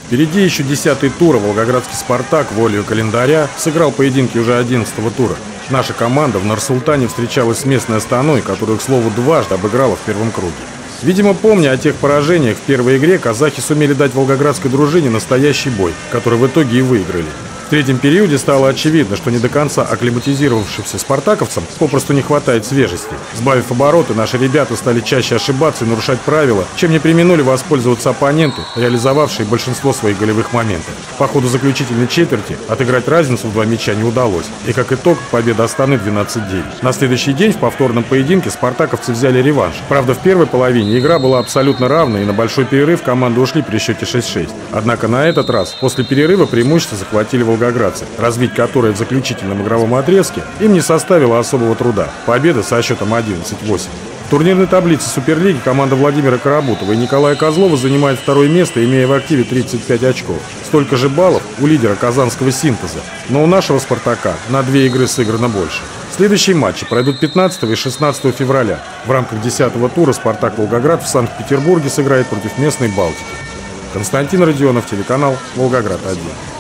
Впереди еще 10-й тур, а волгоградский «Спартак» волею календаря сыграл поединки уже 11-го тура. Наша команда в Нур-Султане встречалась с местной Астаной, которую, к слову, дважды обыграла в первом круге. Видимо, помня о тех поражениях в первой игре, казахи сумели дать волгоградской дружине настоящий бой, который в итоге и выиграли. В третьем периоде стало очевидно, что не до конца акклиматизировавшимся спартаковцам попросту не хватает свежести. Сбавив обороты, наши ребята стали чаще ошибаться и нарушать правила, чем не преминули воспользоваться оппоненты, реализовавшие большинство своих голевых моментов. По ходу заключительной четверти отыграть разницу в 2 мяча не удалось, и как итог победа Астаны 12-9. На следующий день в повторном поединке спартаковцы взяли реванш. Правда, в первой половине игра была абсолютно равной, и на большой перерыв команды ушли при счете 6-6. Однако на этот раз после перерыва преимущество захватили волгоградцы, развить которое в заключительном игровом отрезке им не составило особого труда. Победа со счетом 11-8. В турнирной таблице Суперлиги команда Владимира Карабутова и Николая Козлова занимает второе место, имея в активе 35 очков. Столько же баллов у лидера казанского «Синтеза». Но у нашего «Спартака» на 2 игры сыграно больше. Следующие матчи пройдут 15 и 16 февраля. В рамках 10-го тура «Спартак» Волгоград в Санкт-Петербурге сыграет против местной «Балтики». Константин Родионов, телеканал «Волгоград-1».